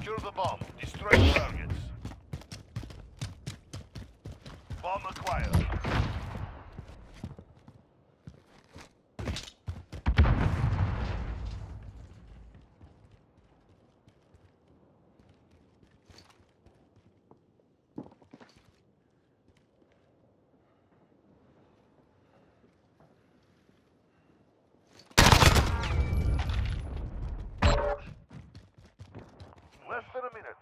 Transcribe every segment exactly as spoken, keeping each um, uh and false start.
Secure the bomb. Destroy the targets. Bomb acquired. Less than a minute.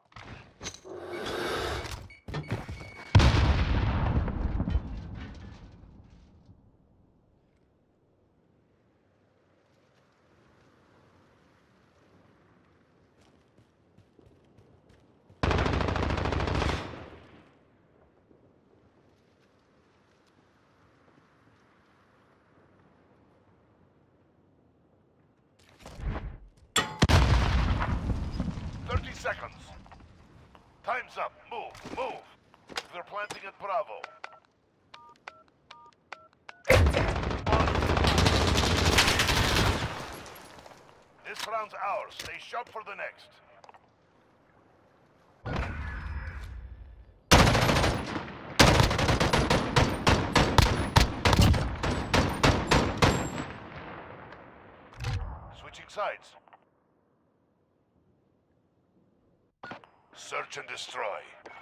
Thirty seconds. Time's up. Move, move. They're planting at Bravo. This round's ours. Stay sharp for the next. Switching sides. Search and destroy.